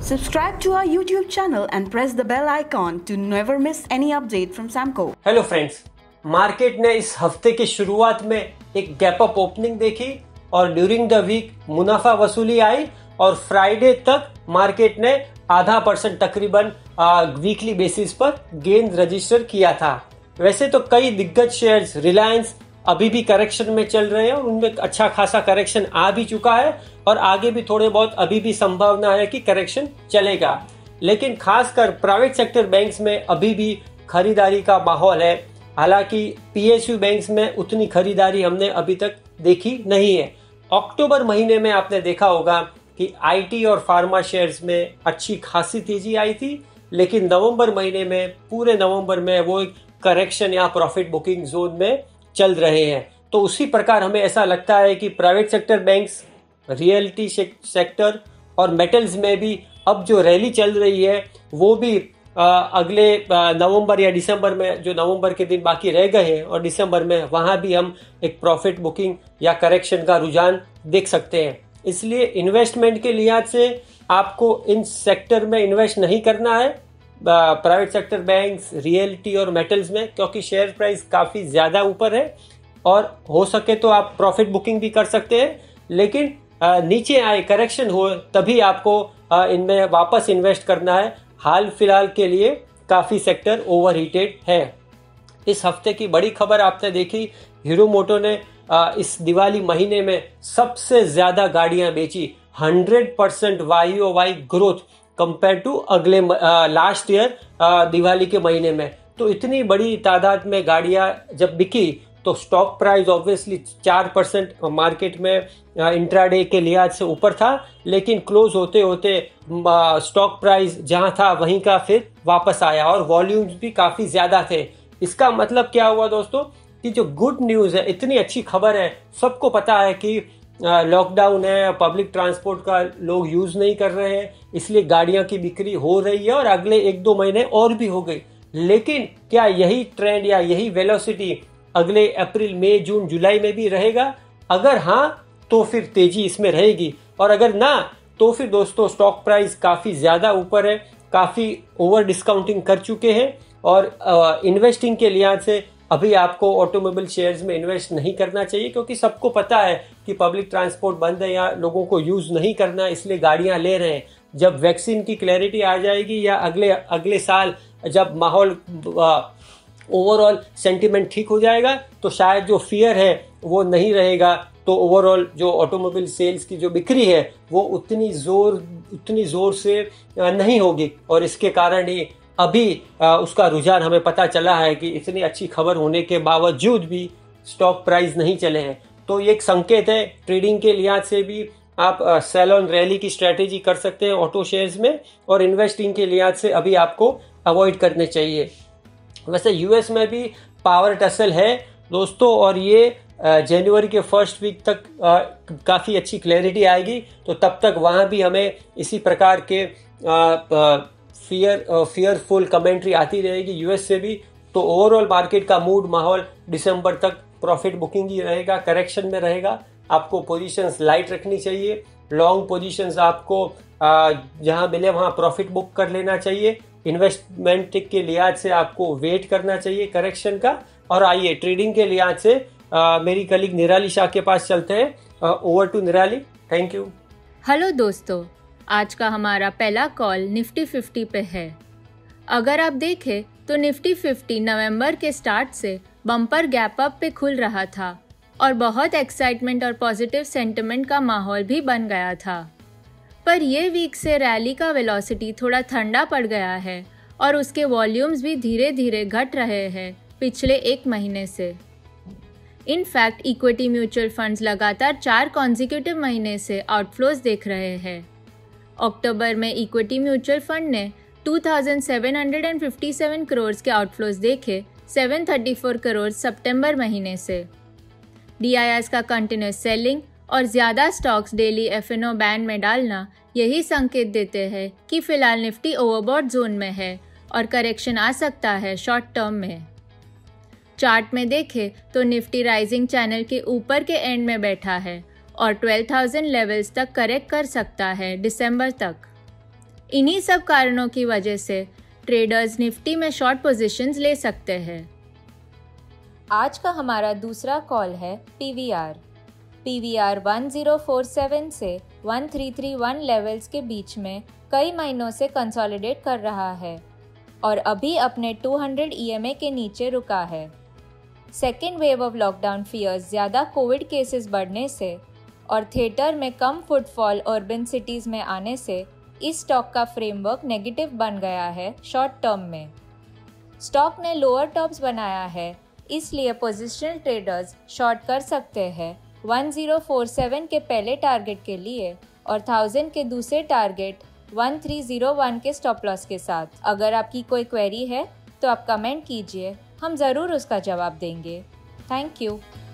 Subscribe to our YouTube channel and press the bell icon to never miss any update from Samco. Hello friends, market ने इस हफ्ते की शुरुआत में एक गैप अप ओपनिंग देखी और ड्यूरिंग द वीक मुनाफा वसूली आई और फ्राइडे तक मार्केट ने 0.5% तकरीबन वीकली बेसिस पर गेन रजिस्टर किया था। वैसे तो कई दिग्गज शेयर्स रिलायंस अभी भी करेक्शन में चल रहे हैं और उनमें अच्छा खासा करेक्शन आ भी चुका है और आगे भी थोड़े बहुत अभी भी संभावना है कि करेक्शन चलेगा। लेकिन खासकर प्राइवेट सेक्टर बैंक्स में अभी भी खरीदारी का माहौल है। हालांकि पीएसयू बैंक्स में उतनी खरीदारी हमने अभी तक देखी नहीं है। अक्टूबर महीने में आपने देखा होगा कि आईटी और फार्मा शेयर्स में अच्छी खासी तेजी आई थी, लेकिन नवंबर महीने में पूरे नवंबर में वो करेक्शन या प्रॉफिट बुकिंग जोन में चल रहे हैं। तो उसी प्रकार हमें ऐसा लगता है कि private sector banks, realty sector और मेटल्स में भी अब जो रैली चल रही है वो भी अगले नवंबर या दिसंबर में, जो नवंबर के दिन बाकी रह गए हैं और दिसंबर में, वहां भी हम एक प्रॉफिट बुकिंग या करेक्शन का रुझान देख सकते हैं। इसलिए इन्वेस्टमेंट के लिहाज से आपको इन सेक्टर में इन्वेस्ट नहीं करना है, प्राइवेट सेक्टर बैंक्स, रियल्टी और मेटल्स में, क्योंकि शेयर प्राइस काफ़ी ज़्यादा ऊपर है और हो सके तो आप प्रॉफिट बुकिंग भी कर सकते हैं। लेकिन नीचे आए, करेक्शन हो, तभी आपको इनमें वापस इन्वेस्ट करना है। हाल फिलहाल के लिए काफ़ी सेक्टर ओवरहीटेड है। इस हफ्ते की बड़ी खबर आपने देखी, हीरो मोटो ने इस दिवाली महीने में सबसे ज़्यादा गाड़ियां बेची, 100% YoY ग्रोथ कंपेयर टू अगले लास्ट ईयर दिवाली के महीने में। तो इतनी बड़ी तादाद में गाड़ियां जब बिकी तो स्टॉक प्राइस ऑब्वियसली 4% मार्केट में इंट्राडे के लिहाज से ऊपर था, लेकिन क्लोज होते होते स्टॉक प्राइस जहां था वहीं का फिर वापस आया और वॉल्यूम्स भी काफ़ी ज़्यादा थे। इसका मतलब क्या हुआ दोस्तों कि जो गुड न्यूज़ है, इतनी अच्छी खबर है, सबको पता है कि लॉकडाउन है, पब्लिक ट्रांसपोर्ट का लोग यूज़ नहीं कर रहे हैं, इसलिए गाड़ियां की बिक्री हो रही है और अगले 1-2 महीने और भी हो गई। लेकिन क्या यही ट्रेंड या यही वेलोसिटी अगले अप्रैल, मई, जून, जुलाई में भी रहेगा? अगर हाँ तो फिर तेजी इसमें रहेगी और अगर ना तो फिर दोस्तों स्टॉक प्राइस काफ़ी ज़्यादा ऊपर है, काफ़ी ओवर डिस्काउंटिंग कर चुके हैं और इन्वेस्टिंग के लिहाज से अभी आपको ऑटोमोबाइल शेयर्स में इन्वेस्ट नहीं करना चाहिए, क्योंकि सबको पता है कि पब्लिक ट्रांसपोर्ट बंद है या लोगों को यूज़ नहीं करना, इसलिए गाड़ियां ले रहे हैं। जब वैक्सीन की क्लैरिटी आ जाएगी या अगले साल जब माहौल ओवरऑल सेंटिमेंट ठीक हो जाएगा तो शायद जो फियर है वो नहीं रहेगा, तो ओवरऑल जो ऑटोमोबाइल सेल्स की जो बिक्री है वो उतनी जोर से नहीं होगी और इसके कारण ही अभी उसका रुझान हमें पता चला है कि इतनी अच्छी खबर होने के बावजूद भी स्टॉक प्राइस नहीं चले हैं। तो ये एक संकेत है, ट्रेडिंग के लिहाज से भी आप सेल ऑन रैली की स्ट्रेटेजी कर सकते हैं ऑटो शेयर्स में, और इन्वेस्टिंग के लिहाज से अभी आपको अवॉइड करने चाहिए। वैसे यूएस में भी पावर टसल है दोस्तों और ये जनवरी के फर्स्ट वीक तक काफ़ी अच्छी क्लैरिटी आएगी, तो तब तक वहाँ भी हमें इसी प्रकार के फियरफुल कमेंट्री आती रहेगी यूएस से भी। तो ओवरऑल मार्केट का मूड, माहौल दिसंबर तक प्रॉफिट बुकिंग ही रहेगा, करेक्शन में रहेगा। आपको पोजीशंस लाइट रखनी चाहिए, लॉन्ग पोजीशंस आपको जहां मिले वहां प्रॉफिट बुक कर लेना चाहिए। इन्वेस्टमेंट के लिहाज से आपको वेट करना चाहिए करेक्शन का। और आइए ट्रेडिंग के लिहाज से मेरी कलीग निराली शाह के पास चलते हैं। Over to Nirali, thank you. Hello दोस्तों, आज का हमारा पहला कॉल निफ्टी 50 पे है। अगर आप देखें तो निफ्टी 50 नवंबर के स्टार्ट से बम्पर गैप अप पे खुल रहा था और बहुत एक्साइटमेंट और पॉजिटिव सेंटिमेंट का माहौल भी बन गया था। पर ये वीक से रैली का वेलोसिटी थोड़ा ठंडा पड़ गया है और उसके वॉल्यूम्स भी धीरे धीरे घट रहे हैं पिछले 1 महीने से। इनफैक्ट इक्विटी म्यूचुअल फंड्स लगातार 4 कॉन्जिक्यूटिव महीने से आउटफ्लोज देख रहे हैं। अक्टूबर में इक्विटी म्यूचुअल फंड ने 2757 करोड़ के आउटफ्लोज देखे, 734 करोड़ सितंबर महीने से। DIIs का कंटिन्यूस सेलिंग और ज़्यादा स्टॉक्स डेली FNO बैंड में डालना यही संकेत देते हैं कि फिलहाल निफ्टी ओवरबॉट जोन में है और करेक्शन आ सकता है शॉर्ट टर्म में। चार्ट में देखें तो निफ्टी राइजिंग चैनल के ऊपर के एंड में बैठा है और 12,000 लेवल्स तक करेक्ट कर सकता है दिसंबर तक। इन्हीं सब कारणों की वजह से ट्रेडर्स निफ्टी में शॉर्ट पोजीशंस ले सकते हैं। आज का हमारा दूसरा कॉल है पीवीआर 1047 से 1331 लेवल्स के बीच में कई महीनों से कंसोलिडेट कर रहा है और अभी अपने 200 EMA के नीचे रुका है। Second wave of lockdown fears ज़्यादा कोविड केसेस बढ़ने से और थिएटर में कम फुटफॉल अर्बन सिटीज़ में आने से इस स्टॉक का फ्रेमवर्क नेगेटिव बन गया है शॉर्ट टर्म में। स्टॉक ने लोअर टॉप्स बनाया है, इसलिए पोजिशनल ट्रेडर्स शॉर्ट कर सकते हैं 1047 के पहले टारगेट के लिए और 1000 के दूसरे टारगेट 1301 के स्टॉप लॉस के साथ। अगर आपकी कोई क्वेरी है तो आप कमेंट कीजिए, हम ज़रूर उसका जवाब देंगे। Thank you.